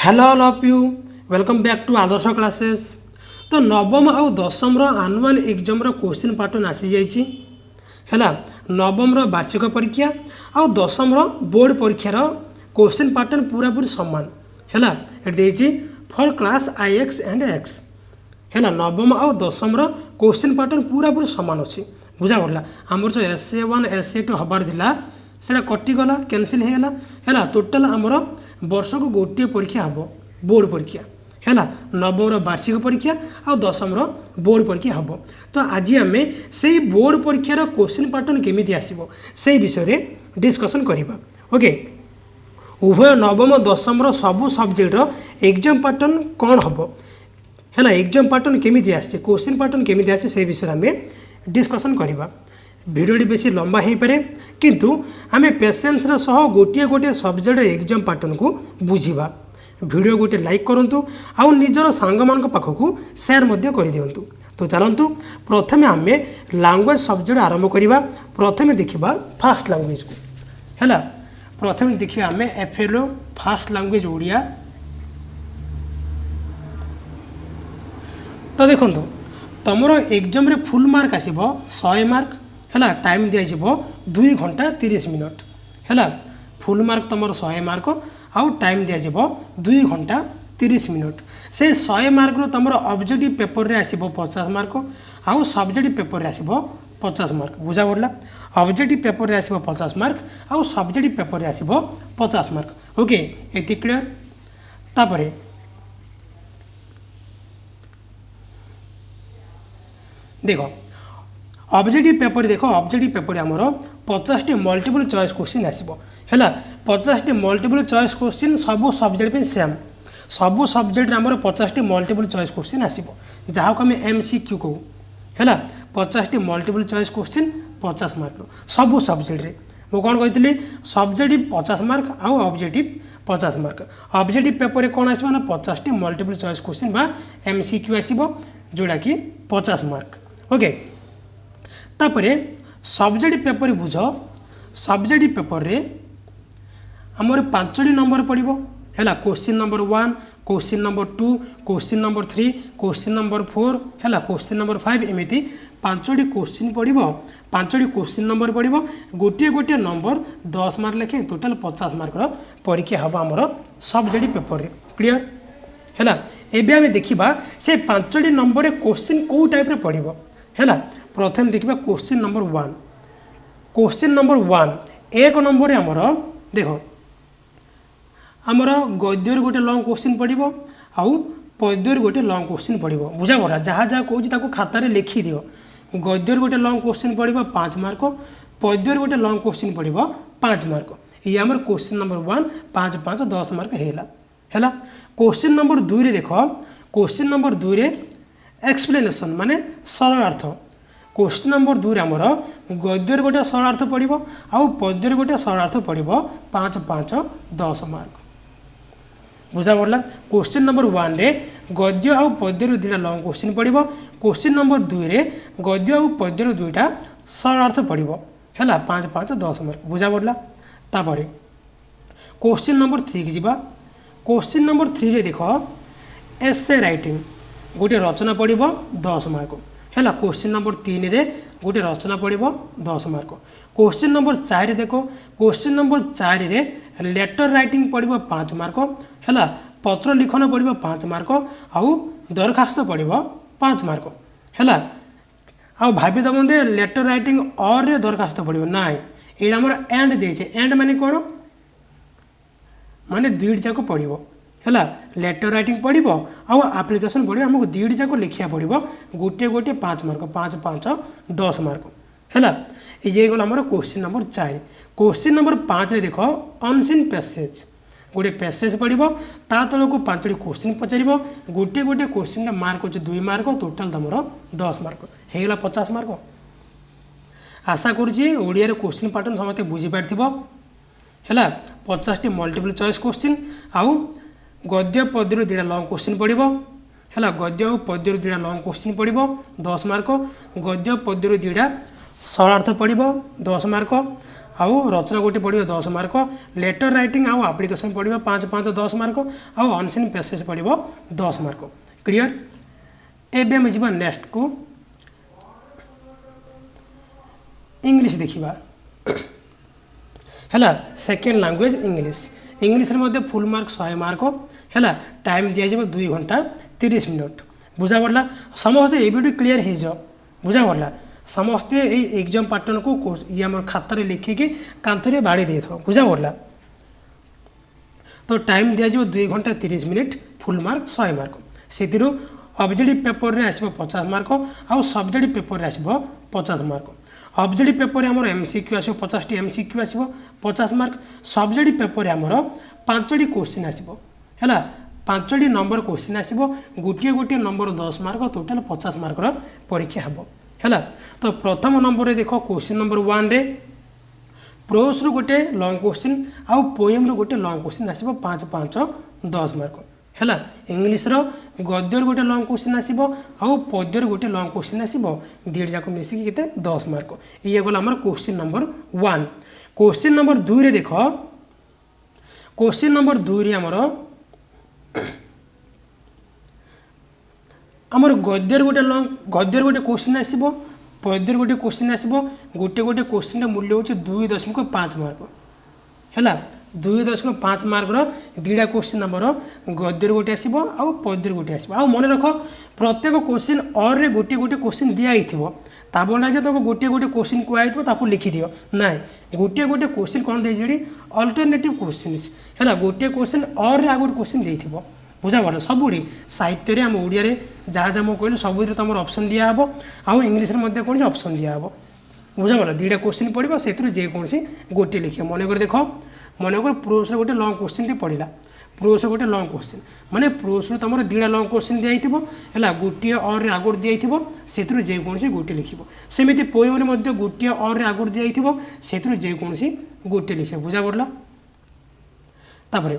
Hello all of you welcome back to Adarsh classes. तो नवम आउ दशम आनुआल एग्जाम क्वेश्चन पैटर्न आसी जाइए है। नवम वार्षिक परीक्षा आउ दशम बोर्ड परीक्षार क्वेश्चन पैटर्न पूरा पूरी सामान है for class IX and X है। नवम आउ दशम क्वेश्चन पैटर्न पूरा पूरी सामान अच्छी बुझा पड़ा। आमर जो SA1 SA2 हबार था से कटिगला कैनसल होगा टोटाल आमर वर्ष को गोटे परीक्षा हम बोर्ड परीक्षा है। नवम वार्षिक परीक्षा और दशम बोर्ड परीक्षा हम। तो आज आम से बोर्ड परीक्षार क्वेश्चन पैटर्न केमी आसो से विषय डिस्कसन करवा। ओके, उभय नवम दशम सबू सब्जेक्टर एग्जाम पैटर्न कौन हम है, एग्जाम पैटर्न केमी आसे क्वेश्चन पैटर्न केमी आसे से विषय आम डिस्कसन करवा। भिडियोटी बेसी लंबा हो पारे किंतु आम पेसेंस सह गोटे गोटे सब्जेक्ट एग्जाम पैटर्न को बुझा। भिडियो गोटे लाइक करूँ आउ निजर सांग मान पाखक सेयार कर दिंतु। तो चलतु प्रथमे आम लैंग्वेज सब्जेक्ट आरंभ करवा। प्रथमे देखा फास्ट लैंग्वेज को है। प्रथमे देखा आम FLO फास्ट लैंग्वेज ओडिया। तो देखो तुम एग्जाम रे फुल मार्क आसब 100 मार्क है। टाइम दिज्व 2 घंटा 30 मिनट है। फुल मार्क तुम 100 मार्क आउ टाइम दिज्व 2 घंटा 30 मिनट। से 100 मार्क तुम ऑब्जेक्टिव पेपर रे आसब 50 मार्क आउ सब्जेक्टिव पेपर रे आसब 50 मार्क बुझा पड़ा। ऑब्जेक्टिव पेपर रे आसब 50 मार्क आउ सब्जेक्टिव पेपर रे आसब 50 मार्क। ओके, ये क्लियर। तापरे देखो ऑब्जेक्टिव पेपर देख ऑब्जेक्टिव पेपर आमर 50 मल्टीपल चॉइस क्वेश्चन आसो है। 50 मल्टीपल चॉइस क्वेश्चन सबू सब्जेक्ट पे सेम सबू सब्जेक्ट आमर 50 मल्टीपल चॉइस क्वेश्चन आसो जहाँ को आम MCQ कहू है। 50 मल्टीपल चॉइस क्वेश्चन 50 मार्क सबू सब्जेक्ट रे मु कौन कही सब्जेक्टिव 50 मार्क आउ ऑब्जेक्टिव 50 मार्क। ऑब्जेक्टिव पेपर कौन आसो ना 50 मल्टीपल चॉइस क्वेश्चन बा MCQ आसो जोड़ा कि 50 मार्क। ओके, तापरे सब्जेक्ट पेपर बुझ। सब्जेक्ट पेपर रे आमर 5 नंबर पड़ो है। Question number 1, question number 2, question number 3, question number 4 है, क्वेश्चन नंबर 5 एमती 5 क्वेश्चन पड़ो। 5 क्वेश्चन नंबर पड़ो गोटे गोटे नंबर 10 मार्क लेखे टोटाल 50 मार्क परीक्षा हम आमर सब्जेक्ट पेपर रे। क्लियर है। एबे आम देखा से 5 नंबर क्वेश्चन कौ टाइप पड़ो है। प्रथम देखा क्वेश्चन नंबर 1। क्वेश्चन नंबर 1 एक नंबर आमर देख आमर गद्यर गोटे लंग क्वेश्चन पड़ो आउ पद्यर गोटे लंग क्वेश्चन पड़ो बुझा पड़ा। जहाँ जहाँ कहूँ खातार लिखि दियो। गद्यर गोटे लंग क्वेश्चन पड़ो 5 मार्क, पद्यर गोटे लंग क्वेश्चन पड़ो 5 मार्क। ये आमर क्वेश्चन नंबर 1 5 5 10 मार्क है। क्वेश्चन नंबर 2 रे देख क्वेश्चन नंबर 2 रे एक्सप्लेनेशन माने सरल अर्थ। क्वेश्चन नंबर 2 रे आमर गद्यर गोटे सरल अर्थ पड़ो आउ पद्यर गोटे सरल अर्थ पड़ो 5 5 10 मार्क बुझा पड़ा। क्वेश्चन नंबर 1 रे गद्य आउ पद्यर 2टा लंग क्वेश्चन पड़ो। क्वेश्चन नंबर 2 रे गद्य आउ पद्यर 2टा सरल अर्थ पड़ो है 5 5 10 मार्क बुझा पड़ा। तापर क्वेश्चन नंबर 3 की जीवा। क्वेश्चन नंबर 3 रे देख एसे राइटिंग गोटे रचना पड़ो 10 मार्क है। क्वेश्चन नंबर 3 रे गोटे रचना पड़ो 10 मार्क। क्वेश्चन नंबर 4 रे देख क्वेश्चन नंबर 4 रे लेटर राइटिंग पड़ो 5 मार्क है। पत्र लिखन पड़ो 5 मार्क आउ दरखास्त पड़ो 5 मार्क है। आ भाभी दे लेटर राइटिंग और रे दरखास्त पड़ो ना ये आमर एंड देचे। एंड माने कौन माने 2 जाक पड़ो है। लेटर राइटिंग पड़ो आउ आप्लिकेसन पड़ो आमको 2 जाक लिखा पड़ो गोटे गोटे 5 मार्क 5 5 10 मार्क है। ये गला आमर क्वेश्चन नंबर 4। क्वेश्चन नंबर 5 रे देख अनसीन पैसेज गोटे पैसेज पड़ो ता तल को 5 क्वेश्चन पचार गोटे गोटे क्वेश्चन मार्क हो 2 मार्क टोटाल तुम 10 मार्क होगा 50 मार्क। आशा करुँचे ओडिया क्वेश्चन पैटर्न समस्ते बुझीपार है। 50 मल्टीपल चॉइस क्वेश्चन आउ गद्य पद्यर 2टा लंग क्वेश्चन पड़ो है। गद्य और पद्यर 2टा लंग क्वेश्चन पड़ो 10 मार्क। गद्य पद्यर 2टा सरल अर्थ पड़ो 10 मार्क आउ रचना गोटे पड़ो 10 मार्क लेटर राइटिंग आउ आप्लिकेसन पड़ो 5 5 10 मार्क आउ अनसीन पैसेज पड़ो 10 मार्क क्लियर। एबे हम जीवा नेक्स्ट को इंग्लिश देखिबा हैला सेकेंड लैंग्वेज इंग्लिश रे मध्ये फुल मार्क 100 मार्क हैला टाइम दिया जे 2 घंटा 30 मिनट बुझा पड़ला समस्त ए वीडियो क्लियर हो जाओ बुझा पड़ला समस्ते एग्जाम पैटर्न को ये आम खाता लिखिकी कांथरे बाड़ी दे था बुझा पड़ला। तो टाइम दिया 2 घंटा 30 मिनट फुल मार्क 100 मार्क से ऑब्जेक्टिव पेपर रे आसबो 50 मार्क आउ सब्जेक्टिव पेपर रे आसबो 50 मार्क। ऑब्जेक्टिव पेपर आमर एमसीक्यू आसबो 50 टी एमसीक्यू आसबो 50 मार्क सब्जेक्टिव पेपर आमर 5टी क्वेश्चन आसबो हैला 5टी नंबर क्वेश्चन आसबो गोटे गोटे नंबर 10 मार्क टोटल 50 मार्क रो परीक्षा हबो हैला। तो प्रथम नंबर रे देखो क्वेश्चन नंबर 1 रे प्रोस रो गोटे लॉन्ग क्वेश्चन आउ पोएम रो गोटे लॉन्ग क्वेश्चन आसबो 5 5 10 मार्क हैला। इंग्लिश रो गद्य रो गोटे लॉन्ग क्वेश्चन आसबो आउ पद्य रो गोटे लॉन्ग क्वेश्चन आसबो दीड जाको मिसिकी केते 10 मार्क ये गला हमर क्वेश्चन नंबर 1। क्वेश्चन नंबर 2 रे देखो क्वेश्चन नंबर 2 रे हमर गद्यर गोटे क्वेश्चन आसबो पद्यर गोटे क्वेश्चन आसबो गोटे गोटे क्वेश्चन मूल्य होची 2.5 मार्क हैला 2.5 मार्क रो दीडा क्वेश्चन नंबर गद्यर गोटे आसबो आ पद्यर गोटे आसबो आ मन रख प्रत्येक क्वेश्चन और रे गोटे गोटे क्वेश्चन दिया आइथिबो ता बोला जे तो गोटे गोटे क्वेश्चन को आइथिबो ताकू लिखि दियो नाइ गोटे गोटे क्वेश्चन कोन दे जेडी अल्टरनेटिव क्वेश्चंस हैला गोटे क्वेश्चन और रे आ गोटे क्वेश्चन देइथिबो बुझा पड़ा सबुड़ी साहित्य आम ओडिया रे जहाँ जहाँ मुझे कहली सब तुम ऑप्शन दिया हे आउ इंग्लिश रे कौन ऑप्शन दिया हे बुझा पड़ा दीटा क्वेश्चन पड़ो से जेकोसी गोटे लिखे मनकर देख मनकर प्रोस गोटे लॉन्ग क्वेश्चन टी पड़ा प्रोस गोटे लॉन्ग क्वेश्चन माने प्रोस तुम दीटा लॉन्ग क्वेश्चन दिया है गोटे और आगुड़ दिया से जेकोसी गोटे लिख सेमती पोएम गोटे और आगुड़ दिया से जेकोसी गोटे लिखे बुझा पड़ा। तापर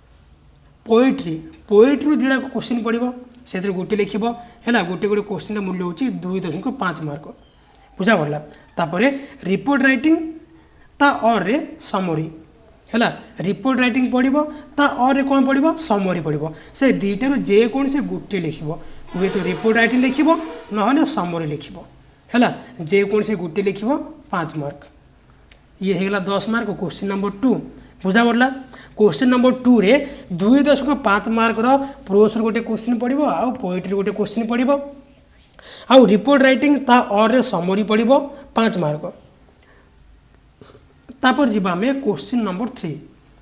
पोएट्री दीटा क्वेश्चन पड़ो से गोटे लिख है गोटे गोटे क्वेश्चन मूल्य हो 2.5 मार्क बुझा पड़ा। तापर रिपोर्ट राइटिंग ता और रे समरी है रिपोर्ट राइटिंग पड़ो ता और रे कौन पड़ो समरी पड़ो से दुईटार जेकोसी गोटे लिख हुए तो रिपोर्ट राइटिंग लिख ना समरी लिख है जेकोसी गोटे लिख 5 मार्क ये होगा 10 मार्क क्वेश्चन नंबर 2 बुझा पड़ा। क्वेश्चन नंबर 2 रे 2.5 मार्क रो प्रोस गोटे क्वेश्चन पड़ो आउ पोएट्री गोटे क्वेश्चन पड़ो आउ रिपोर्ट राइटिंग ता और रे समरी पड़ो 5 मार्क। तापर जीवा में क्वेश्चन नंबर 3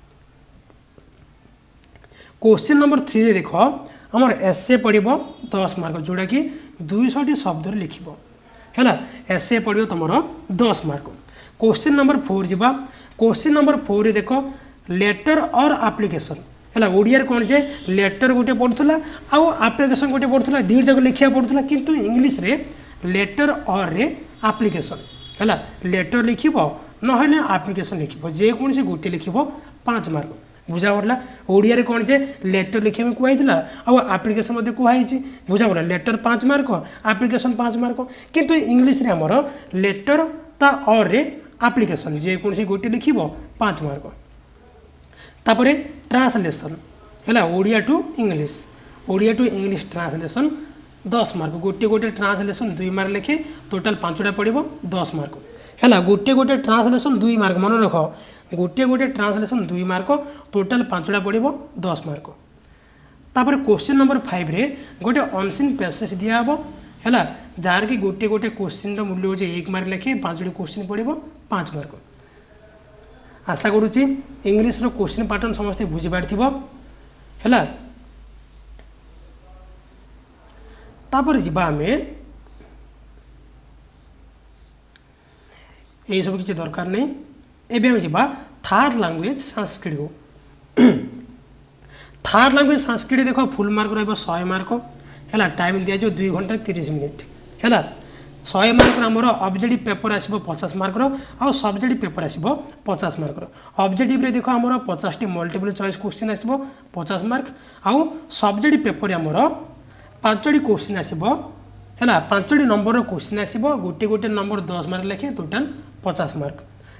क्वेश्चन नंबर 3 रे देखो हमर एसे पड़ो 10 मार्क जोड़ा कि 200 शब्द लिख है एसे पड़ो तुम 10 मार्क। क्वेश्चन नंबर 4 जीवा क्वेश्चन नंबर 4 रे देखो लेटर और एप्लिकेशन है ओडिया कौन जे लेटर गोटे पड़ूला आउ एप्लिकेशन गोटे पड़ूला दीड जाक लिखा पड़ूला किंतु इंग्लिश रे लेटर और रे एप्लिकेशन है लेटर लिख ना एप्लिकेशन लिख जेकोसी गोटे लिख 5 मार्क बुझा पड़ा। ओडिया कौन जे लेटर लिखा कहला आउ एप्लिकेशन कहुई बुझा पड़ा लेटर 5 मार्क एप्लिकेशन 5 मार्क किंतु इंग्लिश रे हमर लेटर ता और रे एप्लिकेशन जेकोसी गोटे लिख 5 मार्क। तापर ट्रांसलेशन है Odia to English translation 10 mark गोटे गोटे ट्रांसलेशन 2 मार्क लिखे टोटाल 5टा पड़ो 10 मार्क है गोटे गोटे ट्रांसलेशन 2 मार्क मन रख गोटे गोटे ट्रांसलेशन 2 मार्क टोटाल 5टा पड़ो 10 मार्क। तापर क्वेश्चन नंबर 5 रे गोटे अनसीन पैसेज दिया है जार कि गोटे गोटे क्वेश्चन मूल्य हो 1 मार्क लिखे 5टी क्वेश्चन पड़ो 5 मार्क। आशा करुच्ची इंग्लिश रो क्वेश्चन पैटर्न समस्त बुझी पारि है। तापर जीवा आमे यही सब किसी दरकार नहीं एबे हम जीवा थर्ड लैंग्वेज संस्कृत को थर्ड लैंग्वेज संस्कृत देखो फुल मार्क रहिबो 100 मार्क है टाइम दिया जो 2 घंटा 30 मिनट है 100 मार्क आमर ऑब्जेक्टिव पेपर आसो 50 मार्क आउ सब्जेक्टिव पेपर आसो 50 मार्क ऑब्जेक्टिव रे देखो आमर 50 टी मल्टीपल चॉइस क्वेश्चन आसो 50 मार्क आउ सब्जेक्टिव पेपर आमर 5टी क्वेश्चन आसो है 5टी नंबर क्वेश्चन आसो गोटे गोटे नंबर 10 मार्क लिखे टोटाल 50 मार्क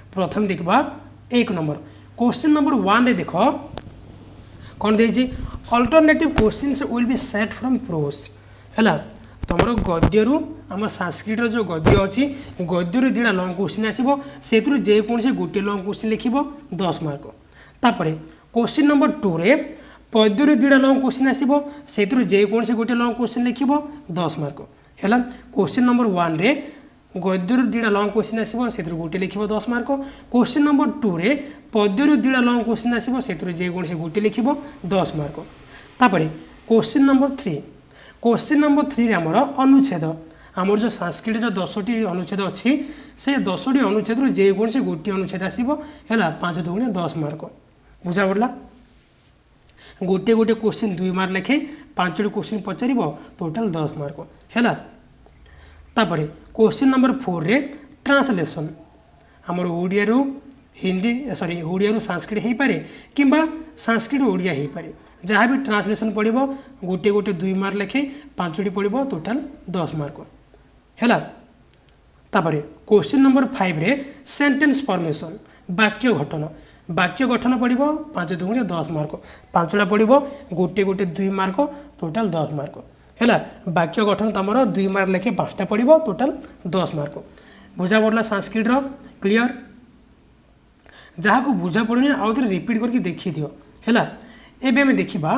प्रथम देखा 1 नंबर क्वेश्चन नंबर 1 रे देख कौन देखिए alternative questions will be set from prose है तुम गद्यरू आम संस्कृत जो गद्य अच्छी गद्यरू दुटा लंग क्वेश्चन आसो से जेकोसी गोटे लंग क्वेश्चन लिख 10 मार्क तापर क्वेश्चन नंबर 2 रे पद्यरू दुटा लंग क्वेश्चन आसो से जेकोसी गोटे लंग क्वेश्चन लिख 10 मार्क है क्वेश्चन नंबर 1 रे गद्यरू दुटा लंग क्वेश्चन आसो से गोटे लिख 10 मार्क क्वेश्चन नंबर 2 रे पद्यरू दुटा लंग क्वेश्चन आसो से जेकोसी गोटे लिख 10 मार्क तापर क्वेश्चन नंबर 3 रे आमर अनुच्छेद आमर जो संस्कृत जो 10टी अनुच्छेद अच्छी से 10टी अनुच्छेद जेकोसी गोटे अनुच्छेद आसो है 5 दूनी 10 मार्क बुझा पड़ा गोटे गोटे क्वेश्चन 2 मार्क लेखे 5टी क्वेश्चन पचार टोटाल 10 मार्क है तापर क्वेश्चन नंबर 4 रे ट्रांसलेशन आमर ओडिया हिंदी सॉरी ओडिया संस्कृत हो पारे किंबा संस्कृत ओडिया हो पारे जहाँ भी ट्रांसलेशन पड़ो गोटे गोटे 2 मार्क लेखे 5टी पड़ो टोटाल 10 मार्क है तापर क्वेश्चन नंबर 5 रे सेंटेंस फॉर्मेशन वाक्य गठन पड़ो 5 दूनी 10 मार्क 5टा पड़ो गोटे गोटे 2 मार्क टोटाल 10 मार्क है वाक्य गठन तुम 2 मार्क लेखे 5टा पड़ो टोटाल 10 मार्क बुझा पड़ा संस्कृत क्लियर जहाँ को बुझा पड़े आउ थे रिपीट करके देखी दियो है एबे हमें देखा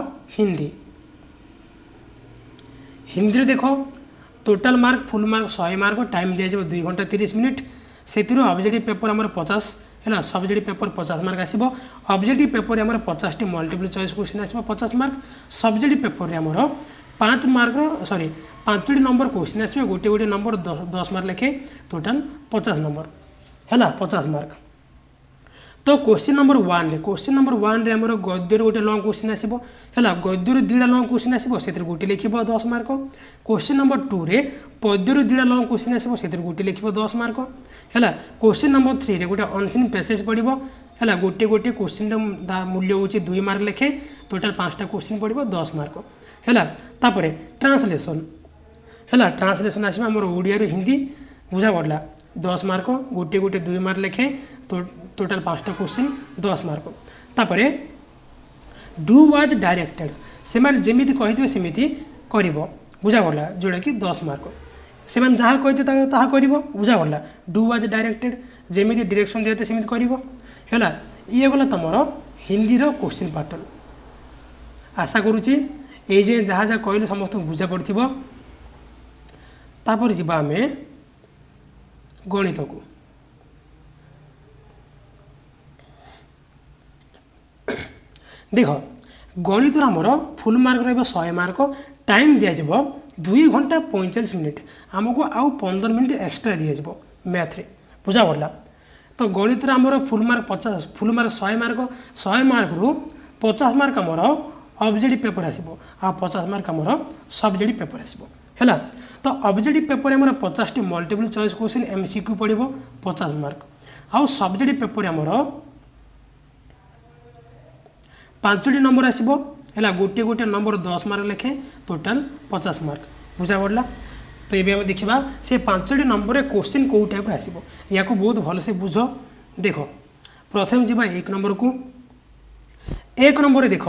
हिंदी देख total mark full mark 100 mark time दिया 2 घंटा 30 मिनिट से ऑब्जेक्टिव पेपर आम 50 है सब्जेक्टिव पेपर 50 मार्क आसो ऑब्जेक्टिव पेपर आम 50 मल्टीपल चॉइस क्वेश्चन आसो 50 मार्क सब्जेक्टिव पेपर आम 5 मार्क सॉरी 5टी नंबर क्वेश्चन आसो गोटे गोटे नंबर 10 मार्क लेखे टोटाल 50 नंबर है 50 मार्क तो क्वेश्चन नंबर 1 रे आमर गद्यर गोटे लंग क्वेश्चन आसो है गद्यर 2टा लंग क्वेश्चन आसो से गोटे लिख 10 मार्क क्वेश्चन नंबर 2 रे पद्यर 2टा लंग क्वेश्चन आसो से गोटे लिख 10 मार्क है क्वेश्चन नंबर 3 रे गोटे अनसीन पैसेज पड़ो है गोटे गोटे क्वेश्चन मूल्य हूँ 2 मार्क लेखे टोटाल 5टा क्वेश्चन पड़ो 10 मार्क है तापर ट्रांसलेशन है ट्रांसलेशन आसो आम ओडिया हिंदी बुझा पड़ा 10 मार्क गोटे गोटे 2 मार्क लेखे टोटाल 5टा क्वेश्चन 10 मार्क तापर डू वाज डायरेक्टेड से जमी कही सेमती कर बुझा पड़ा जोटा कि 10 मार्क से जहाँ कही कर बुझा पड़ा डू वाज डायरेक्टेड जमी डायरेक्शन दिए सेमती कर ये गला तुम हिंदी क्वेश्चन पैटर्न आशा करुच्ची ये जहाँ जहाँ कहलु समस्त बुझा पड़ो तापर जीवा आम गणित को देख गणित आमर फुल मार्क रहा 100 मार्क टाइम दिज्व 2 घंटा 45 मिनिट आमको आउ 15 मिनिट एक्सट्रा दिज्व मैथ रे बुझा पड़ा तो गणित आमर full mark 50 full mark 100 mark रु 50 मार्क आमर ऑब्जेक्टिव पेपर आसो आ 50 मार्क आमर सब्जेक्टिव पेपर आसो है तो ऑब्जेक्टिव पेपर आमर 50टी मल्टीपल चॉइस क्वेश्चन MCQ पड़ो 50 मार्क आउ सब्जेक्टिव पेपर आमर 5टी नंबर आसो है गोटे गोटे नंबर 10 मार्क लेखे टोटाल 50 मार्क बुझा पड़ा तो ये आम देखा से 5टी नंबर क्वेश्चन कौ टाइप आसो या बहुत भलसे बुझ देख प्रथम जी 1 नंबर को 1 नंबर देख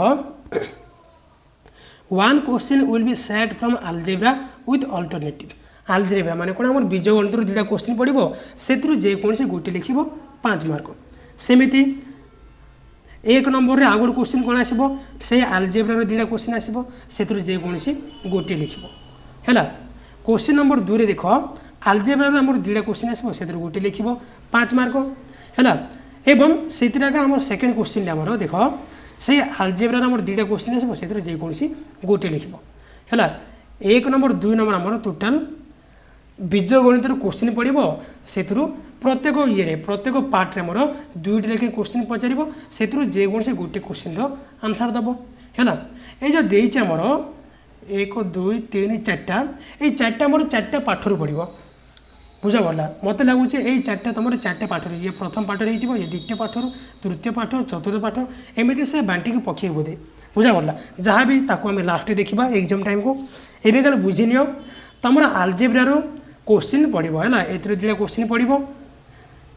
1 question will be set from algebra with alternative algebra माने कौन आम बीजगणित 2टा क्वेश्चन पड़ो से जेकोसी गोटे लिख 5 मार्क सेमती 1 नंबर रे आगुड़ क्वेश्चन कौन आसो से अलजेब्रा 2टा क्वेश्चन आसो से जेकोसी गोटे लिख है क्वेश्चन नंबर 2 रे देख अलजेब्रा आम 2टा क्वेश्चन आसो से गोटे लिख 5 मार्क है एवं से आम सेकेंड क्वेश्चन आम देख से अलजेब्रा आम 2टा क्वेश्चन आसो से जेकोसी गोटे लिख है 1 नंबर 2 नंबर आम टोटाल बीजगणित क्वेश्चन पड़ो से प्रत्येक ये प्रत्येक पार्ट में 2टी लेखे क्वेश्चन पचार से जेकोसी गोटे क्वेश्चन आंसर दब है ये जो देती आमर 1 2 3 4टा ये 4टा मोर 4टा पाठर पड़ो बुझा पड़ा मत लगुच ये 4टा तुम 4टा पाठर ये प्रथम पाठर हो ये द्वितीय पाठर तृतीय पाठ चतुर्थ पाठ एमती से बांटिक पक्षी बोधे बुझा पड़ा जहाँ भी आम लास्ट देखा एग्जाम टाइम को एवं कल बुझी नि तुम अलजेब्रार क्वेश्चन पड़ो है ए 2टा क्वेश्चन पड़ो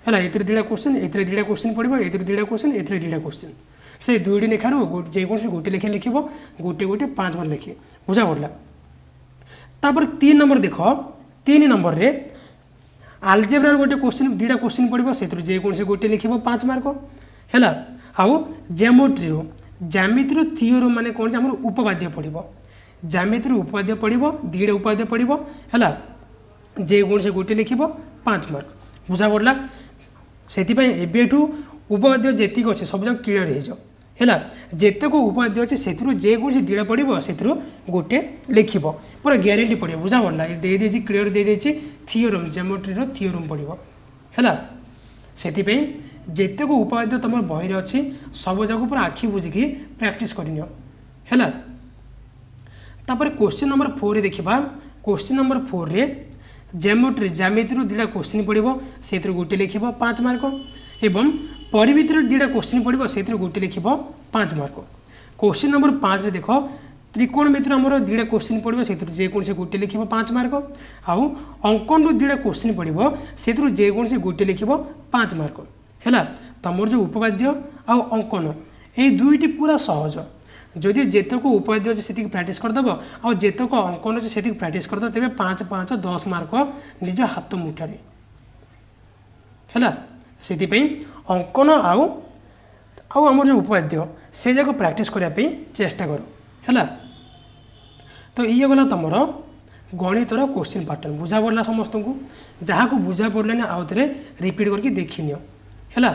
है ये दुटा क्वेश्चन ये दुटा क्वेश्चन पड़ो ये दुटा क्वेश्चन ये दुटा क्वेश्चन से दुईटी लेखार जेकोसी गोटे लेखे लिख गोटे गोटे 5 मार्क लिखे बुझा पड़ा। तापर 3 नंबर देख 3 नंबर रे आलजेब्रार गोटे क्वेश्चन दुटा क्वेश्चन पड़ो से जेकोसी गोटे लिख 5 मार्क है आउ ज्योमेट्री ज्यामितिर थियोरम माने कौन आम उपपाद्य पड़ो ज्यामितिर उपपाद्य पड़ो दुटा उपाद्य पड़ो है जेकोसी गोटे लिख 5 मार्क बुझा पड़ा। से एबेठू उपपाद्य जेतिक अच्छे सब जगह क्लियर हो जाओ है जितक उपाद्य अच्छे से जेकोसी दुटा पड़ो से गोटे लिख पूरा ग्यारंटी पड़ो बुझा पड़ा दे clear the theorem geometry theorem पड़ो है से जितक उपाद्य तुम बही अच्छी सब जगह पूरा आखि बुझिकी प्रैक्टिस करनी है। तापर क्वेश्चन नंबर 4 देखा क्वेश्चन नंबर 4 रे ज्योमेट्री ज्यामितिर दुटा क्वेश्चन पड़ो से गोटे लिख 5 मार्क एवं परिमितिर दुटा क्वेश्चन पड़ो से गोटे लिख 5 मार्क। क्वेश्चन नंबर 5 रे देख त्रिकोणमितिर आमर दुटा क्वेश्चन पड़ो से जेकोसी गोटे लिख 5 मार्क आउ अंकन दुटा क्वेश्चन पड़ो से जेकोसी गोटे लिख 5 मार्क है। तुम जो उपपाद्य आउ अंकन ये दुईटी पूरा सहज जदि जेतक उपाद्य अच्छे से प्राक्ट करदेव आ जेतक अंकन अच्छे से प्राक्ट करदेव तेज 5 5 10 मार्क निज हाथ मुठारे है से अंकन आउ आम जो उपाद्य से जाक प्राक्ट करने चेष्टा कर है। तो ये गला तुम गणितर क्वेश्चन पैटर्न बुझा पड़ा समस्त को जहाँ को बुझा पड़े आउ थे रिपीट करके देखनी है।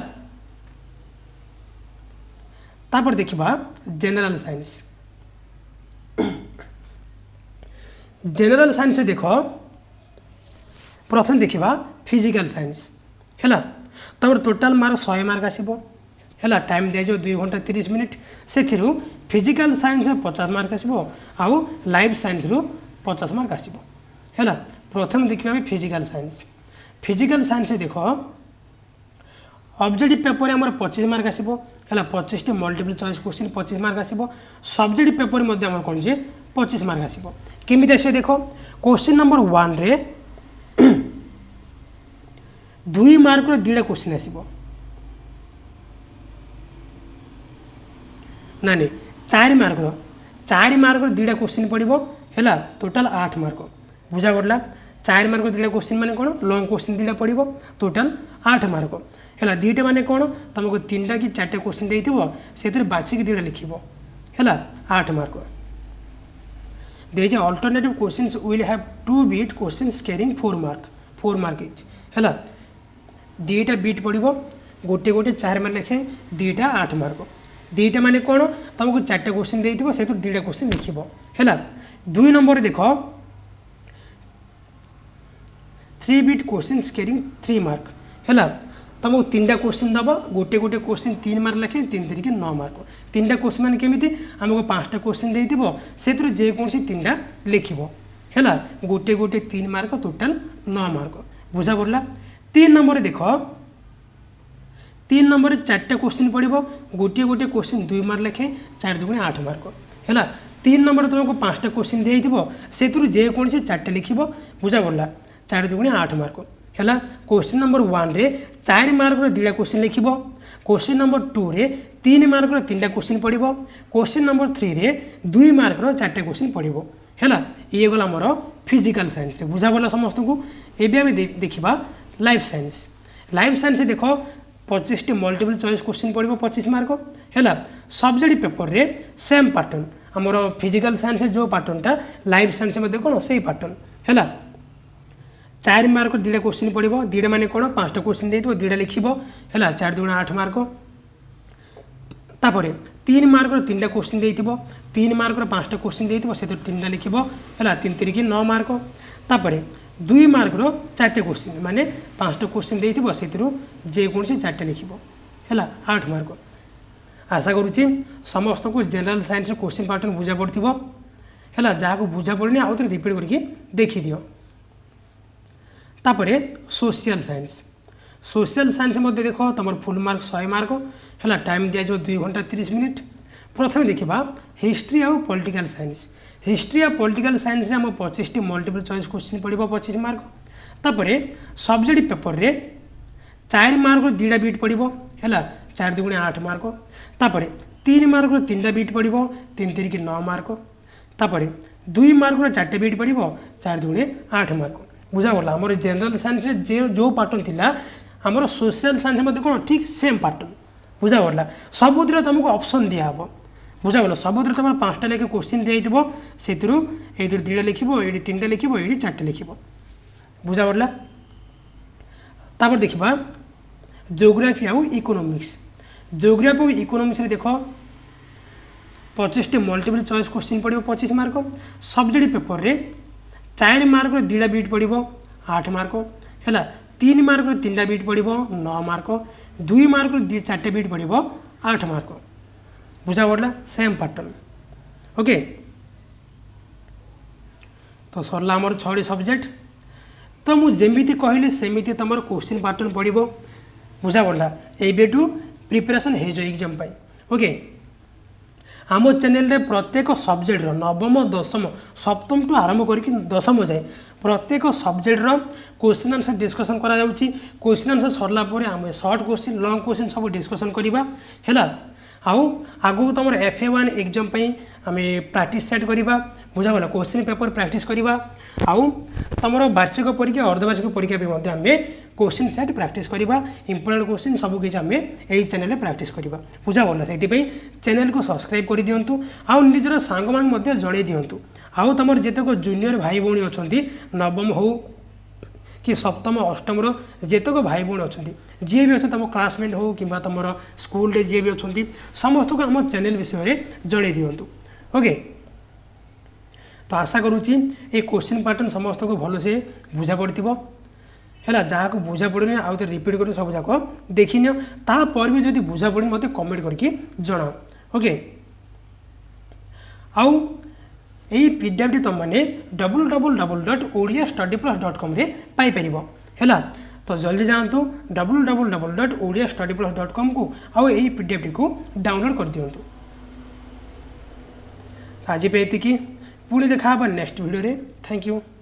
तापर देखा जनरल साइंस जनरल साइंस देख प्रथम देखा फिजिकल साइंस है तुम टोटाल मार्क 100 मार्क आसो है टाइम दिया 2 घंटा 30 मिनिट से फिजिकल साइंस 50 मार्क आसो आउ लाइफ साइंस 50 मार्क आसो है। प्रथम देखा फिजिकल साइंस देख ऑब्जेक्टिव पेपर आम 25 मार्क आसो है 25 टी मल्टीपल चॉइस क्वेश्चन 25 मार्क आसो सब्जेक्टिव पेपर आम कौन से 25 मार्क आसो केमी आस देख क्वेश्चन नंबर 1 रे 2 मार्क दुटा क्वेश्चन आसो ना 4 मार्क दुटा क्वेश्चन पड़ो है टोटाल 8 मार्क बुझा पड़ा 4 मार्क दुटा क्वेश्चन माने कौन लॉन्ग क्वेश्चन दुटा पड़ो टोटाल 8 मार्क है दुईटा माने कौन तुमको 3टा कि 4टा क्वेश्चन देते बाछिक दुटा लिख है 8 mark the alternative questions will have 2 bit questions carrying 4 mark each है दुईटा बीट पड़ो गोटे गोटे 4 मार्क लिखे दुईटा 8 मार्क दुईटा माने कौन तुमको 4टा क्वेश्चन देते से दुईटा क्वेश्चन लिख है। 2 नंबर देख 3 बीट क्वेश्चंस कैरिंग 3 मार्क है तुमको 3टा क्वेश्चन दब गोटे गोटे क्वेश्चन 3 मार्क लिखे 3 3 9 मार्क 3टा क्वेश्चन मैंने केमी आमको 5टा क्वेश्चन देते से जेकोसी 3टा लिख है गोटे गोटे 3 मार्क टोटाल 9 मार्क बुझा पड़ा। 3 नंबर देख 3 नंबर 4टा क्वेश्चन पड़ो गोटे गोटे क्वेश्चन 2 मार्क लिखे 4 2 8 मार्क है 3 नंबर तुमको 5टा क्वेश्चन देते से जेकोसी 4टा लिख बुझा पड़ा 4 2 8 मार्क है। क्वेश्चन नंबर 1 रे 4 मार्क दुटा क्वेश्चन लिख क्वेश्चन नंबर 2 रे 3 मार्क 3टा क्वेश्चन पड़ो क्वेश्चन नंबर 3 रे 2 मार्क 4टा क्वेश्चन पड़ो है ये गला मोर फिजिकल साइंस बुझा पड़ा समस्त को। ये देखा लाइफ साइंस देख 25 टी मल्टीपल चॉइस क्वेश्चन पड़ो 25 मार्क है सब्जेक्ट पेपर रे सेम पैटर्न आमर फिजिकल साइंस जो पैटर्नटा लाइफ साइंस कौन से पैटर्न है 4 मार्क दुटा क्वेश्चन पड़ो दुटा माने कौन 5टा क्वेश्चन देते दुटा लिख है 4 2 8 मार्क तापर 3 मार्क 3टा क्वेश्चन देते 3 मार्क 5टा क्वेश्चन देते से 3टा लिख है 3 3 9 मार्क तापर 2 मार्क 4टा क्वेश्चन माने 5टा क्वेश्चन देते से जेकोसी 4टा लिख है 8 मार्क। आशा करुच्ची समस्त को जनरल साइंस क्वेश्चन पैटर्न बुझा पड़ो है जहाँ को बुझा पड़े आउ थे रिपीट करके देखी दियो। तापर सोशल साइंस मध्य देख तुम फुल मार्क 100 मार्क है टाइम दिया 2 घंटा 30 मिनिट। प्रथम देखा हिस्ट्री आउ पॉलिटिकल साइंस आम 25 टी मल्टीपल चॉइस क्वेश्चन पड़ो 25 मार्क तापर सब्जेक्ट पेपर रे 4 मार्क दुईटा बिट पड़ो है 4 दुगुणे 8 मार्क तापर 3 मार्क 3टा बिट पड़ो 3 3 9 मार्क तापर 2 मार्क 4टा बिट पड़ो 4 दुगुणे 8 मार्क बुझागला आम जनरल साइंस जो पैटर्न थी आमर सोशल साइंस कौन ठीक सेम पैटर्न बुझागला सबुद तुमको ऑप्शन दिया बुझागला सबुद तुम 5टा लेखे क्वेश्चन दिखाई से ये 2टा लिख ये 3टा लिख ये 4टा लिख बुझागला तापर देखा जियोग्राफी आउ इकोनॉमिक्स जियोग्राफी और इकोनॉमिक्स देख 25 मल्टीपल चॉइस क्वेश्चन पड़ो 25 मार्क सब्जेक्ट पेपर रे 4 मार्क 2टा बिट पड़ो 8 मार्क है 3 मार्क 3टा बिट पड़ो 9 मार्क 2 मार्क 4टा बिट पड़ो 8 मार्क बुझा पड़ा सेम पैटर्न ओके। तो सरला आमर 6टी सब्जेक्ट तो मुझे कहली सेमती तुम क्वेश्चन पैटर्न पड़ो बुझा पड़ा एबेटू प्रिपरेशन हो एग्जाम ओके। आम चैनल रे प्रत्येक सब्जेक्ट नवम दशम सप्तम टू आरंभ करके दशम जाए प्रत्येक सब्जेक्ट क्वेश्चन आंसर डिस्कसन करा जाउची क्वेश्चन आंसर सरला पर आम शॉर्ट क्वेश्चन लॉन्ग क्वेश्चन सब डिस्कसन करवा है आउ आगु तुम FA1 एग्जाम आम प्रैक्टिस सेट करवा बुझागला क्वेश्चन पेपर प्रैक्टिस करवा आउ तुम वार्षिक परीक्षा अर्धवार्षिक परीक्षा भी आम क्वेश्चन सेट प्रैक्टिस करवा इंपोर्टेंट क्वेश्चन सब किसी आम यही चैनल प्रैक्टिस करवा बुझागला से चैनल को सब्सक्राइब कर दिंतु आउ निजर सांग मान जन दिंतु आउ तुम जितक जूनियर भाई भौणी अच्छा नवम हो कि सप्तम अष्टम जेतक भाई भौणी अच्छा जी भी अच्छा तुम क्लासमेट हो कि तुम स्कूल रे जी भी अच्छा समस्त को आम चैनल विषय जन दिंतु ओके। तो आशा करुच्ची ये क्वेश्चन पैटर्न समस्त को भलसे बुझा पड़ो है जहाँ को बुझा पड़े आउ तो रिपीट कर सब जाक देखी तापर भी जब बुझा पड़े मत कमेंट करके जनाओ ओके। आउ यही पीडीएफ तुमने www.oriastudyplus.com पाइपर है तो जल्दी जातु www.oriastudyplus.com को आउ यही पीडीएफ को डाउनलोड कर दिंतु। आज पे ये पुणी देखा नेक्स्ट वीडियो रे थैंक यू।